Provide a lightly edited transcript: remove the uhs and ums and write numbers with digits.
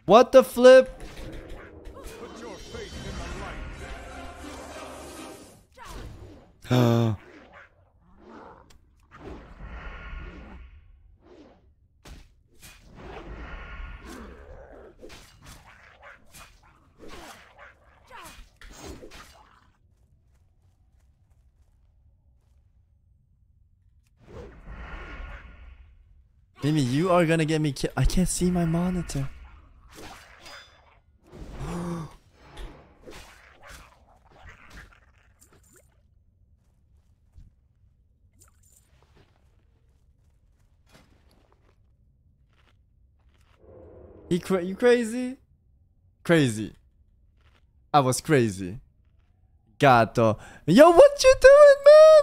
What the flip? Mimi, you are gonna get me killed. I can't see my monitor. You crazy? Crazy. I was crazy. Gato. Yo, what you doing, man?